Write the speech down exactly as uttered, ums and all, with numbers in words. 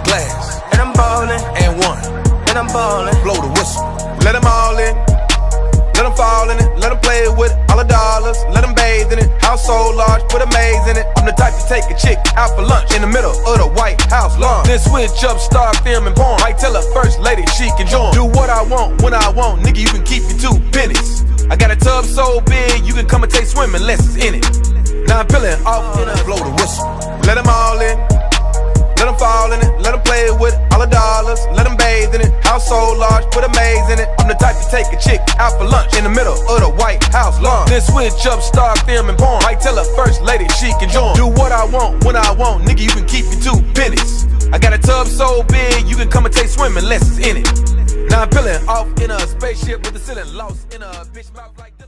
glass. And I'm ballin', And one. and I'm ballin'. Blow the whistle. Let them all in. Let them fall in it. Let them play with it. All the dollars. Let them bathe in it. House so large, put a maze in it. I'm the type to take a chick out for lunch in the middle of the White House lawn. Then switch up, start filming porn. Might tell her first lady she can join. Do what I want, when I want. Nigga, you can keep your two pennies. I got a tub so big, you can come and take swimming lessons in it. Now I'm peeling off in it. Blow the whistle. Let them all in. Let them fall in it, let them play with it, all the dollars, let them bathe in it, house so large, put a maze in it. I'm the type to take a chick out for lunch in the middle of the White House lawn. Then switch up, start filming porn. Might tell her first lady she can join. Do what I want, when I want, nigga, you can keep your two pennies. I got a tub so big, you can come and take swimming lessons in it. Now I'm peeling off in a spaceship with the ceiling lost in a bitch mouth like